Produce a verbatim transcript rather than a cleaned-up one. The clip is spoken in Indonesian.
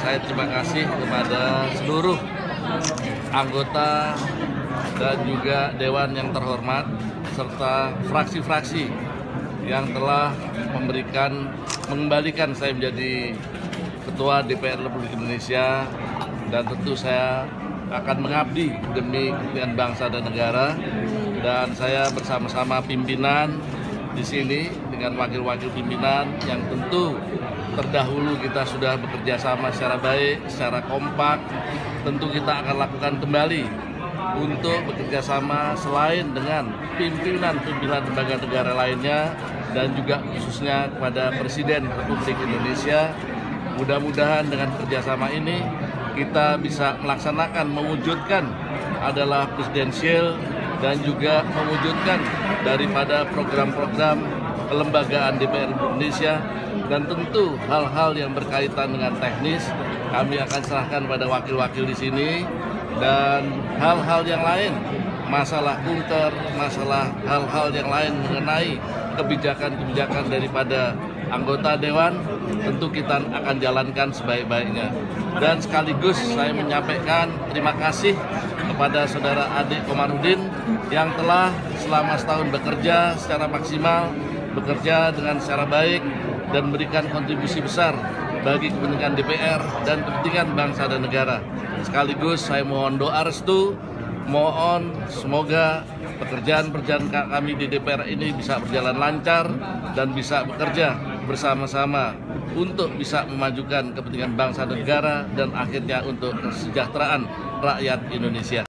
saya terima kasih kepada seluruh anggota dan juga Dewan yang terhormat serta fraksi-fraksi yang telah memberikan mengembalikan saya menjadi Ketua D P R Republik Indonesia, dan tentu saya akan mengabdi demi kepentingan bangsa dan negara, dan saya bersama-sama pimpinan di sini dengan wakil-wakil pimpinan yang tentu terdahulu kita sudah bekerja sama secara baik, secara kompak. Tentu kita akan lakukan kembali untuk bekerja sama selain dengan pimpinan-pimpinan lembaga negara lainnya dan juga khususnya kepada Presiden Republik Indonesia. Mudah-mudahan dengan kerjasama ini kita bisa melaksanakan, mewujudkan adalah presidensial dan juga mewujudkan daripada program-program kelembagaan D P R Indonesia, dan tentu hal-hal yang berkaitan dengan teknis kami akan serahkan pada wakil-wakil di sini, dan hal-hal yang lain, masalah kunker, masalah hal-hal yang lain mengenai kebijakan-kebijakan daripada anggota Dewan, tentu kita akan jalankan sebaik-baiknya. Dan sekaligus saya menyampaikan terima kasih kepada saudara Adik Komarudin yang telah selama setahun bekerja secara maksimal, bekerja dengan secara baik, dan memberikan kontribusi besar bagi kepentingan D P R dan kepentingan bangsa dan negara. Sekaligus saya mohon doa restu, mohon semoga pekerjaan-pekerjaan kami di D P R ini bisa berjalan lancar dan bisa bekerja bersama-sama untuk bisa memajukan kepentingan bangsa dan negara dan akhirnya untuk kesejahteraan rakyat Indonesia.